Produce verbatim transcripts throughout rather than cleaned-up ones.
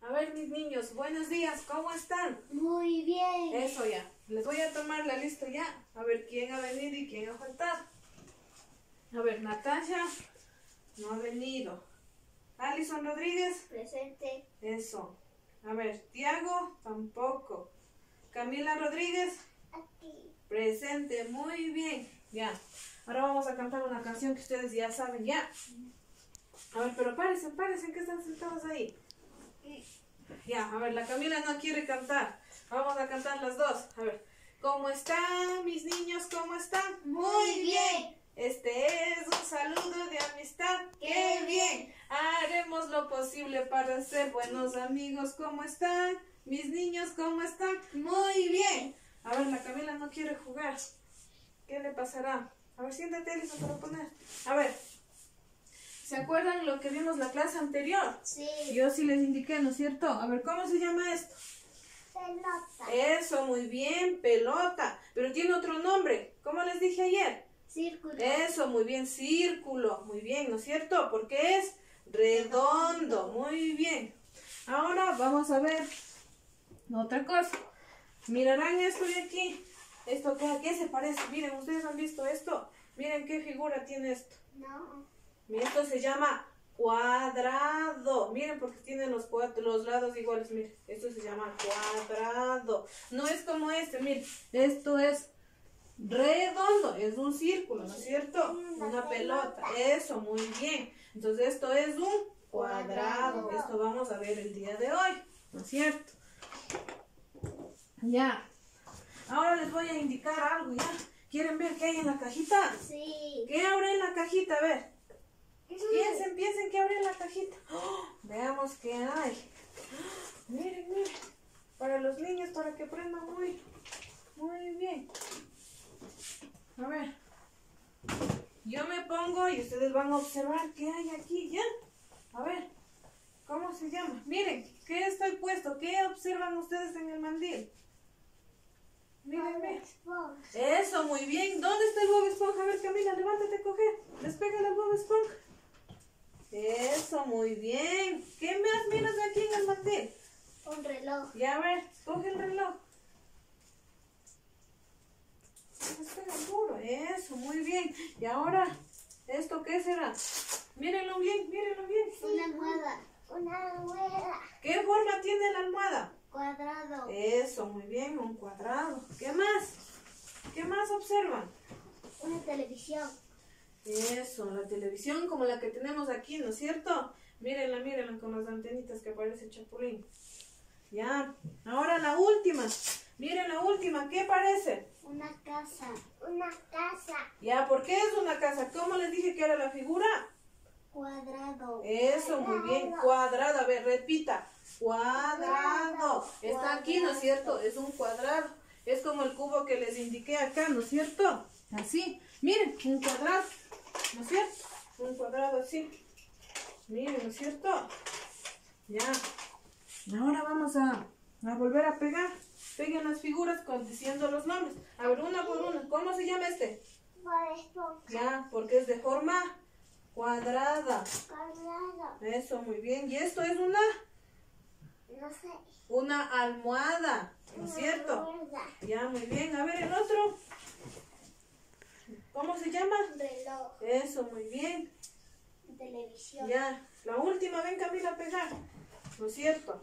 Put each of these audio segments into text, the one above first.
A ver, mis niños, buenos días, ¿cómo están? Muy bien. Eso ya. Les voy a tomar la lista ya. A ver quién ha venido y quién ha faltado. A ver, Natasha no ha venido. Alison Rodríguez. Presente. Eso. A ver, Tiago tampoco. Camila Rodríguez. Aquí. Presente, muy bien. Ya. Ahora vamos a cantar una canción que ustedes ya saben, ya. A ver, pero párense, párense, que están sentados ahí. Ya, a ver, la Camila no quiere cantar. Vamos a cantar las dos. A ver, ¿cómo están mis niños? ¿Cómo están? Muy bien. Este es un saludo de amistad. ¡Qué bien! Haremos lo posible para ser buenos amigos. ¿Cómo están mis niños? ¿Cómo están? Muy bien. A ver, la Camila no quiere jugar. ¿Qué le pasará? A ver, siéntate, Elisa, para poner. A ver, ¿se acuerdan lo que vimos la clase anterior? Sí. Yo sí les indiqué, ¿no es cierto? A ver, ¿cómo se llama esto? Pelota. Eso, muy bien, pelota. Pero tiene otro nombre. ¿Cómo les dije ayer? Círculo. Eso, muy bien, círculo. Muy bien, ¿no es cierto? Porque es redondo. Muy bien. Ahora vamos a ver otra cosa. Mirarán esto de aquí. ¿Esto qué, a qué se parece? Miren, ¿ustedes han visto esto? Miren qué figura tiene esto. No. Esto se llama cuadrado. Miren, porque tienen los cuatro, los lados iguales. Miren, esto se llama cuadrado. No es como este, miren. Esto es redondo, es un círculo, ¿no es cierto? Una Una pelota. pelota. Eso, muy bien. Entonces esto es un cuadrado. Cuadrado. Esto vamos a ver el día de hoy, ¿no es cierto? Ya. Ahora les voy a indicar algo, ¿ya? ¿Quieren ver qué hay en la cajita? Sí. ¿Qué habrá en la cajita? A ver. Piensen, piensen que abre la cajita. ¡Oh! Veamos qué hay. ¡Oh! Miren, miren. Para los niños, para que aprendan muy, muy bien. A ver. Yo me pongo y ustedes van a observar qué hay aquí, ¿ya? A ver. ¿Cómo se llama? Miren, ¿qué estoy puesto? ¿Qué observan ustedes en el mandil? Miren, miren. Eso, muy bien. ¿Dónde está el Bob Esponja? A ver, Camila, levántate a coger. Despégale al Bob Esponja. Eso, muy bien. ¿Qué más miras aquí en el mandil? Un reloj. Ya, a ver, coge el reloj. Despega duro. Eso, muy bien. Y ahora, ¿esto qué será? Mírenlo bien, mírenlo bien. Una almohada. Una almohada. ¿Qué forma tiene la almohada? Cuadrado. Eso, muy bien, un cuadrado. ¿Qué más? ¿Qué más observan? Una televisión. Eso, la televisión como la que tenemos aquí, ¿no es cierto? Mírenla, mírenla con las antenitas que parece chapulín. Ya, ahora la última. Miren la última, ¿qué parece? Una casa. Una casa. Ya, ¿por qué es una casa? ¿Cómo les dije que era la figura? Cuadrado. Eso, muy bien, cuadrado. A ver, repita. Cuadrado. Está aquí, ¿no es cierto? Es un cuadrado. Es como el cubo que les indiqué acá, ¿no es cierto? Así. Miren, un cuadrado. ¿No es cierto? Un cuadrado así. Miren, ¿no es cierto? Ya. Ahora vamos a, a volver a pegar. Peguen las figuras con, diciendo los nombres. A ver, una por una. ¿Cómo se llama este? Bob Esponja. Ya, porque es de forma cuadrada. Cuadrado. Eso, muy bien. Y esto es una, No sé. una almohada, ¿no es cierto? Almohada. Ya, muy bien. A ver, el otro. ¿Cómo se llama? Reloj. Eso, muy bien. Televisión. Ya. La última, ven Camila a pegar. ¿No es cierto?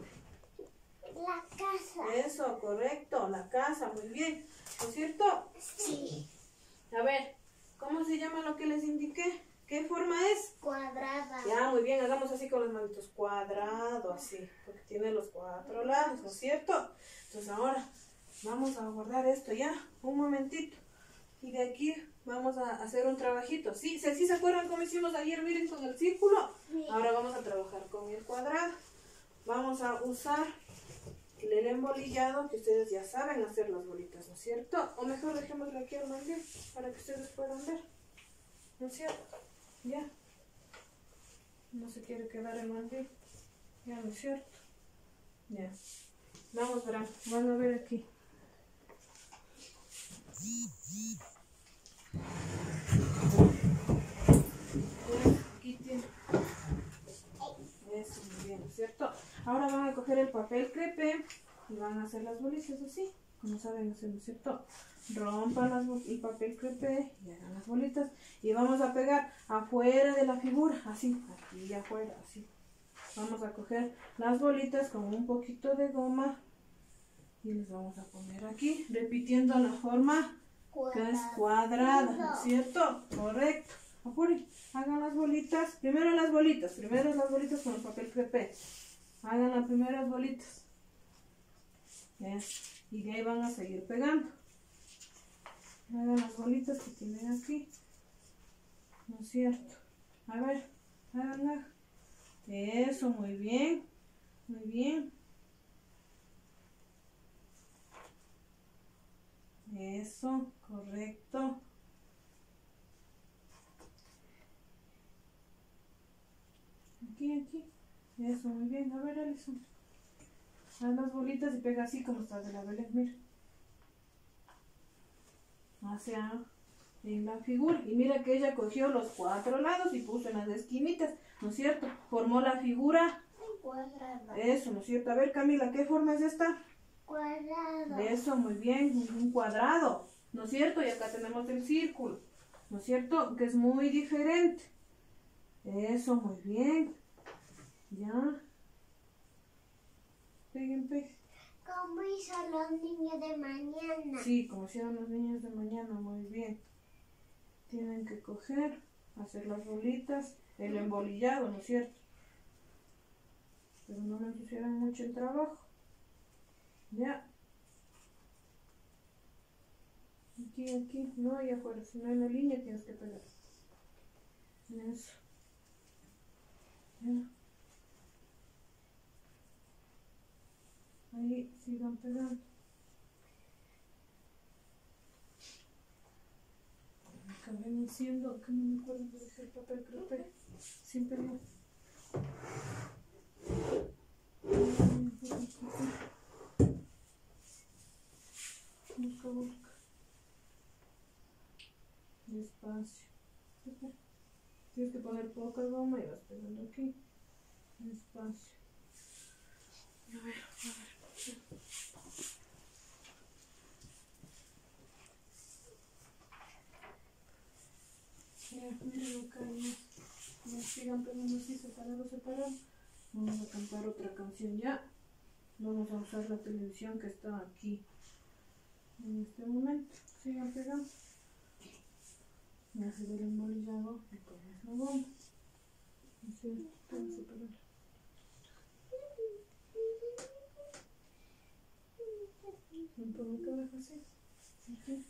La casa. Eso, correcto. La casa, muy bien. ¿No es cierto? Sí. A ver, ¿cómo se llama lo que les indiqué? ¿Qué forma es? Cuadrada. Ya, muy bien, hagamos así con las manitos. Cuadrado, así, porque tiene los cuatro lados, ¿no es cierto? Entonces ahora vamos a guardar esto ya, un momentito. Y de aquí vamos a hacer un trabajito. ¿Sí? ¿Sí, sí se acuerdan cómo hicimos ayer? Miren, con el círculo. Sí. Ahora vamos a trabajar con el cuadrado. Vamos a usar el embolillado, que ustedes ya saben hacer las bolitas, ¿no es cierto? O mejor dejémoslo aquí al mandil para que ustedes puedan ver. ¿No es cierto? Ya. No se quiere quedar el mandil. Ya, ¿no es cierto? Ya. Vamos, verán. Van a ver aquí. Aquí tiene. Eso, muy bien. ¿no es cierto? Ahora van a coger el papel crepé y van a hacer las bolitas así, como saben hacer, ¿no es cierto? Rompan las, el papel crepé y hagan las bolitas. Y vamos a pegar afuera de la figura, así, aquí afuera, así. Vamos a coger las bolitas con un poquito de goma y les vamos a poner aquí, repitiendo la forma que es cuadrada, ¿no es cierto? Correcto. Apuren, hagan las bolitas, primero las bolitas, primero las bolitas con el papel crepé. Hagan las primeras bolitas. Eso. Y de ahí van a seguir pegando. Hagan las bolitas que tienen aquí. ¿No es cierto? A ver, hagan, hagan. Eso, muy bien. Muy bien. Eso, correcto. Aquí, aquí. Eso, muy bien. A ver, Alison. Haz las bolitas y pega así como está de la Belén, mira. Hacia en la figura. Y mira que ella cogió los cuatro lados y puso en las esquinitas, ¿no es cierto? Formó la figura. Cuadrado. Eso, ¿no es cierto? A ver, Camila, ¿qué forma es esta? Cuadrado. Eso, muy bien, un cuadrado, ¿no es cierto? Y acá tenemos el círculo, ¿no es cierto? Que es muy diferente. Eso, muy bien. Ya. Peguen, peguen. ¿Cómo hizo los niños de mañana? Sí, como hicieron los niños de mañana, muy bien. Tienen que coger, hacer las bolitas, el embolillado, ¿no es cierto? Pero no me ensuciaran mucho el trabajo. Ya. Aquí, aquí, no, y afuera, si no hay una línea tienes que pegar. Eso. Ya. Ahí sigan pegando. Acabé diciendo que no me acuerdo de dejar el papel crepé. Siempre no. Busca, busca. Despacio. Tienes que poner poca goma y vas pegando aquí. Despacio. A ver, a ver. Ya, miren acá, ya, ya sigan pegando así, separado, separado. Vamos a cantar otra canción ya. Vamos a usar la televisión que está aquí. En este momento, sigan pegando. Ya se ve el embolillado y pones la goma. Así, vamos a pegar. Un poco que deja así. Aquí.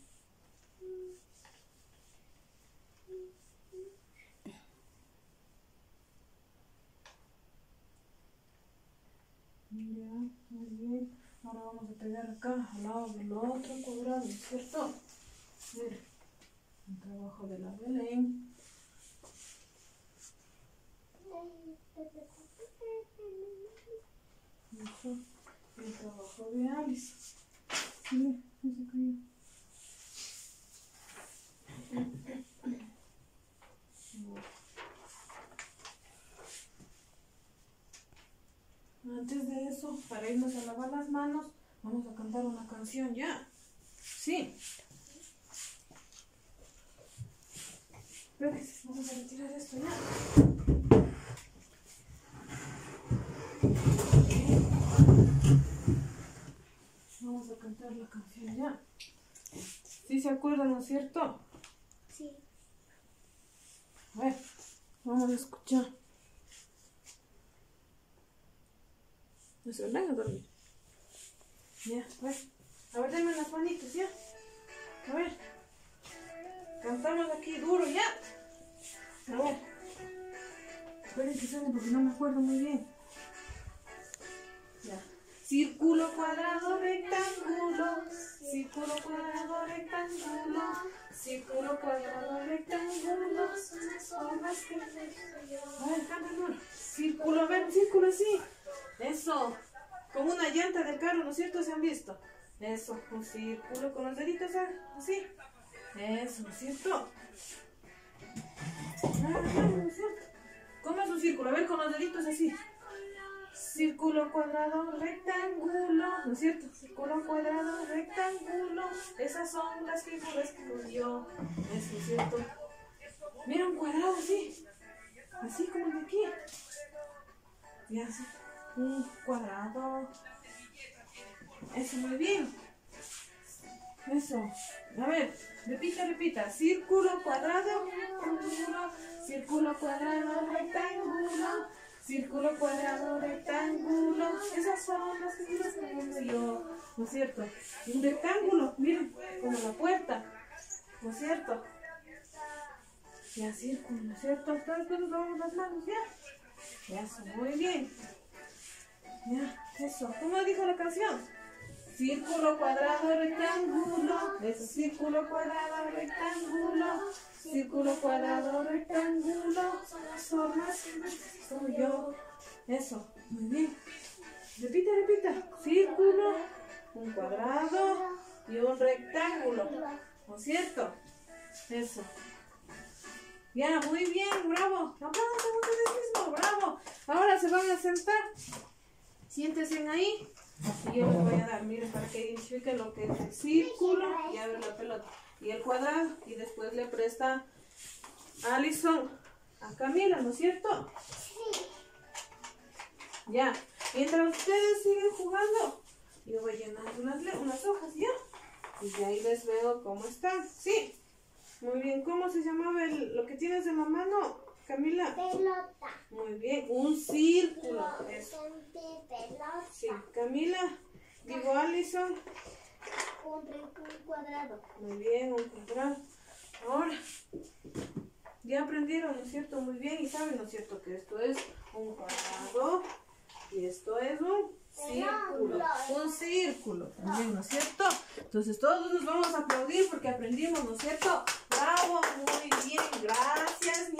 Ya, muy bien. Ahora vamos a pegar acá al lado del otro cuadrado, ¿no es cierto? Miren, el trabajo de la Belén. Eso, el trabajo de Alice. Mira, se cayó. Antes de eso, para irnos a lavar las manos, vamos a cantar una canción ya. Sí. Espérense, vamos a retirar esto ya. Vamos a cantar la canción ya. ¿Sí se acuerdan, no es cierto? Sí. A ver, vamos a escuchar. ¿No se van a dormir? Ya, a ver. A ver, denme las manitos, ya. A ver. Cantamos aquí duro, ya. A ver. Esperen que salen porque no me acuerdo muy bien. Ya. Círculo, cuadrado, rectángulo. Círculo, cuadrado, rectángulo. Círculo, cuadrado, rectángulo. Formas que... A ver, cántalo. Círculo, a ver, círculo así. Eso. Como una llanta del carro, ¿no es cierto? ¿Se han visto? Eso, un círculo con los deditos así. Eso, ¿no es cierto? Ah, ¿no es cierto? ¿Cómo es un círculo? A ver, con los deditos así. Círculo, cuadrado, rectángulo. ¿No es cierto? Círculo, cuadrado, rectángulo. Esas son las figuras que nos dio. Eso es cierto. Mira un cuadrado así. Así como el de aquí. Y así. Un cuadrado. Eso, muy bien. Eso. A ver, repita, repita. Círculo, cuadrado, rectángulo. Círculo, cuadrado, rectángulo. Círculo, cuadrado, rectángulo. Esas son las figuras que tengo yo. ¿No es cierto? Un rectángulo, miren, como la puerta. ¿No es cierto? Ya, círculo, ¿no es cierto? Entonces nos lavamos las manos, ya. Eso, muy bien. Ya, eso. ¿Cómo dijo la canción? Círculo, cuadrado, rectángulo. Eso, círculo, cuadrado, rectángulo. Círculo, cuadrado, rectángulo. Son las formas. Soy yo. Eso, muy bien. Repita, repita. Círculo, un cuadrado y un rectángulo. ¿No es cierto? Eso. Ya, muy bien, bravo. Aplaudan ustedes mismos, bravo. Ahora se van a sentar. Siéntense ahí. Y yo les voy a dar, miren, para que identifiquen lo que es el círculo y a ver la pelota. Y el cuadrado. Y después le presta a Alison a Camila, ¿no es cierto? Sí. Ya. Mientras ustedes siguen jugando, yo voy a llenar unas, unas hojas, ¿ya? Y de ahí les veo cómo están. Sí. Muy bien. ¿Cómo se llamaba el, lo que tienes en la mano, Camila? Pelota. Muy bien. Un círculo. Eso. Pelota. Sí. Camila. Digo, Alison. Un, un cuadrado. Muy bien, un cuadrado. Ahora, ya aprendieron, ¿no es cierto? Muy bien. Y saben, ¿no es cierto? Que esto es un cuadrado. Y esto es un círculo. Un círculo también, ¿no es cierto? Entonces todos nos vamos a aplaudir porque aprendimos, ¿no es cierto? ¡Bravo! Muy bien. Gracias.